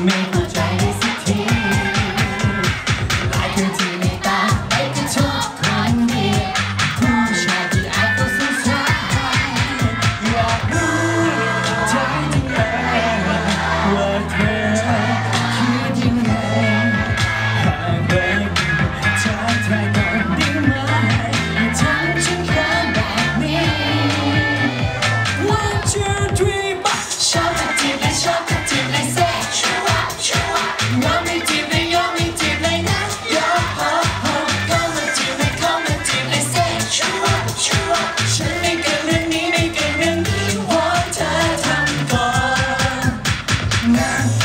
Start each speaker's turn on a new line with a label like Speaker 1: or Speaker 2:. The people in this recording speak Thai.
Speaker 1: ไม่เข้าใจได้สักทีหลายคืนที่ในตาไปกระทบความเดียวผู้ชายที่อาจต้องสงสารอยากรู้ใจจริงว่าเธอคิดยังไงหากเลิกทักทายก่อนได้ไหมอย่าทำฉันเขินแบบนี้ One two three ชอบทักทีและชอบทักทีและเซ็กชัวร์ชัวร์ยอมไม่จีบเลยยอมไม่จีบเลยนะยอมเข้ามาจีบเลยเข้ามาจีบเลยเซ็กชัวร์ชัวร์ฉันไม่เกินเรื่องนี้ไม่เกินเรื่องนี้วอนเธอทำก่อน